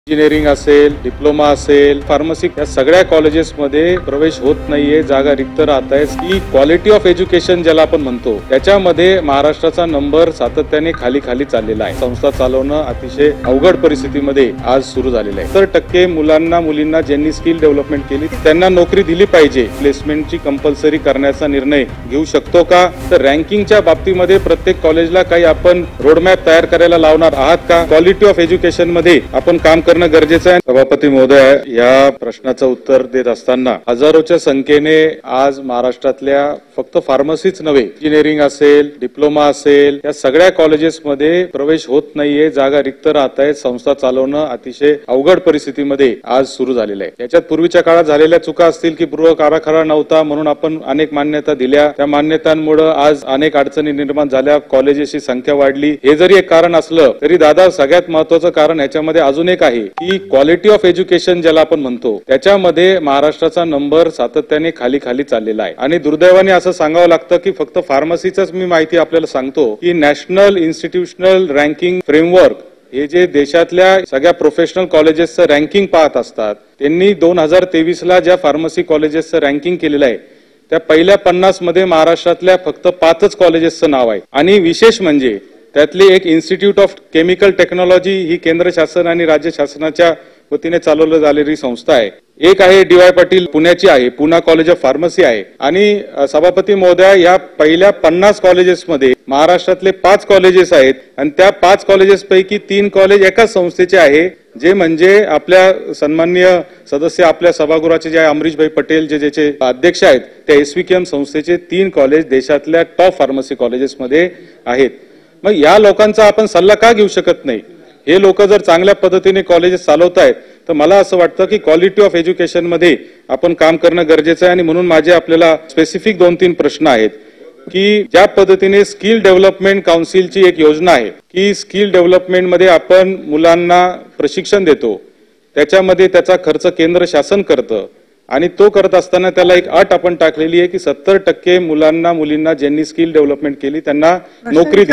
Engineering असेल, diploma असेल, pharmacy या सगळ्या कॉलेजेसमध्ये प्रवेश होत नाहीये, जागा रिक्त राहत आहेत. ही क्वालिटी ऑफ एज्युकेशन ज्याला आपण म्हणतो त्याच्यामध्ये महाराष्ट्राचा नंबर सातत्याने खाली चाललेला आहे. संस्था चालवणं अतिशय अवघड परिस्थितीमध्ये आज सुरू झालेलं आहे. 70% मुलींना ज्यांनी स्किल डेव्हलपमेंट केली त्यांना नोकरी दिली पाहिजे. प्लेसमेंटची कंपल्सरी करण्याचा निर्णय घेऊ शकतो का? तर रँकिंगच्या बाबतीमध्ये प्रत्येक कॉलेजला काही आपण रोडमॅप तयार करायला लावणार आहात का? क्वालिटी ऑफ एज्युकेशन मध्ये आपण काम करणं गरजेचं आहे. सभापती महोदय, या प्रश्नाचं उत्तर देत असताना हजारोच्या संख्येने आज महाराष्ट्रातल्या फक्त फार्मसीच नव्हे, इंजिनिअरिंग असेल, डिप्लोमा असेल, या सगळ्या कॉलेजेसमध्ये प्रवेश होत नाहीये, जागा रिक्त राहत आहेत. संस्था चालवणं अतिशय अवघड परिस्थितीमध्ये आज सुरू झालेलं आहे. याच्यात पूर्वीच्या काळात झालेल्या चुका असतील की पूर्व आराखडा नव्हता म्हणून आपण अनेक मान्यता दिल्या. त्या मान्यतांमुळे आज अनेक अडचणी निर्माण झाल्या, कॉलेजेसची संख्या वाढली. हे जरी एक कारण असलं तरी दादा सगळ्यात महत्वाचं कारण ह्याच्यामध्ये अजून एक आहे की क्वालिटी ऑफ एज्युकेशन ज्याला आपण म्हणतो त्याच्यामध्ये महाराष्ट्राचा नंबर सातत्याने खाली चाललेला आहे. आणि दुर्दैवाने असं सांगावं लागतं की फक्त फार्मसीचंच मी माहिती आपल्याला सांगतो की नॅशनल इन्स्टिट्यूशनल रँकिंग फ्रेमवर्क हे जे देशातल्या सगळ्या प्रोफेशनल कॉलेजेसचं रँकिंग पाहत असतात, त्यांनी 2023 ला ज्या फार्मसी कॉलेजेसचं रँकिंग केलेलं आहे त्या पहिल्या 50 मध्ये महाराष्ट्रातल्या फक्त 5च कॉलेजेसचं नाव आहे. आणि विशेष म्हणजे त्यातली एक इन्स्टिट्यूट ऑफ केमिकल टेक्नॉलॉजी ही केंद्र शासन आणि राज्य शासनाच्या वतीने चालवली झालेली संस्था आहे. एक आहे DY पाटील पुण्याची आहे, पुणा कॉलेज ऑफ फार्मसी आहे. आणि सभापती महोदय, या पहिल्या 50 कॉलेजेसमध्ये महाराष्ट्रातले 5 कॉलेजेस आहेत आणि त्या 5 कॉलेजेस पैकी 3 कॉलेज एकाच संस्थेचे आहे, जे म्हणजे आपल्या सन्माननीय सदस्य आपल्या सभागृहाचे जे अमरीशभाई पटेल जे ज्याचे अध्यक्ष आहेत त्या SVKM संस्थेचे 3 कॉलेज देशातल्या टॉप फार्मसी कॉलेजेसमध्ये आहेत. मग या लोकांचा आपण सल्ला का घेऊ शकत नाही? हे लोक जर चांगल्या पद्धतीने कॉलेजेस चालवतायत तर मला असं वाटतं की क्वालिटी ऑफ एज्युकेशन मध्ये आपण काम करणं गरजेचं आहे. आणि म्हणून माझे आपल्याला स्पेसिफिक 2-3 प्रश्न आहेत की ज्या पद्धतीने स्किल डेव्हलपमेंट काउन्सिलची एक योजना आहे की स्किल डेव्हलपमेंट मध्ये आपण मुलांना प्रशिक्षण देतो, त्याच्यामध्ये त्याचा खर्च केंद्र शासन करतं आणि तो करत असताना त्याला एक अट आपण टाकलेली आहे की 70% मुलींना ज्यांनी स्किल डेव्हलपमेंट केली त्यांना नोकरी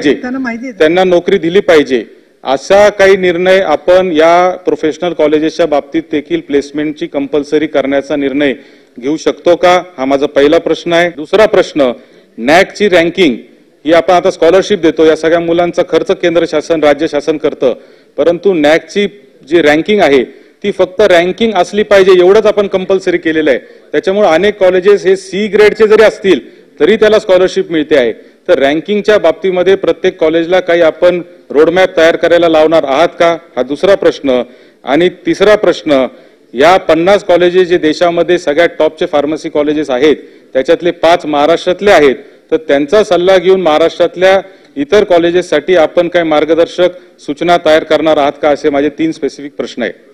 दिली पाहिजे. असा काही निर्णय आपण या प्रोफेशनल कॉलेजेसच्या बाबतीत देखील प्लेसमेंटची कंपल्सरी करण्याचा निर्णय घेऊ शकतो का? हा माझा पहिला प्रश्न आहे. दुसरा प्रश्न, नॅकची रँकिंग ही आपण आता स्कॉलरशिप देतो, या सगळ्या मुलांचा खर्च केंद्र शासन राज्य शासन करतं, परंतु नॅकची जी रँकिंग आहे ती फक्त रँकिंग असली पाहिजे एवढंच आपण कंपल्सरी केलेलं आहे. त्याच्यामुळे अनेक कॉलेजेस हे C ग्रेडचे जरी असतील तरी त्याला स्कॉलरशिप मिळते आहे. तर रँकिंगच्या बाबतीमध्ये प्रत्येक कॉलेजला काही आपण रोडमॅप तयार करायला लावणार आहात का? हा दुसरा प्रश्न. आणि तिसरा प्रश्न, या 50 कॉलेजेस जे देशामध्ये सगळ्यात टॉपचे फार्मसी कॉलेजेस आहेत त्याच्यातले 5 महाराष्ट्रातले आहेत, तर त्यांचा सल्ला घेऊन महाराष्ट्रातल्या इतर कॉलेजेससाठी आपण काय मार्गदर्शक सूचना तयार करणार आहात का? असे माझे 3 स्पेसिफिक प्रश्न आहेत.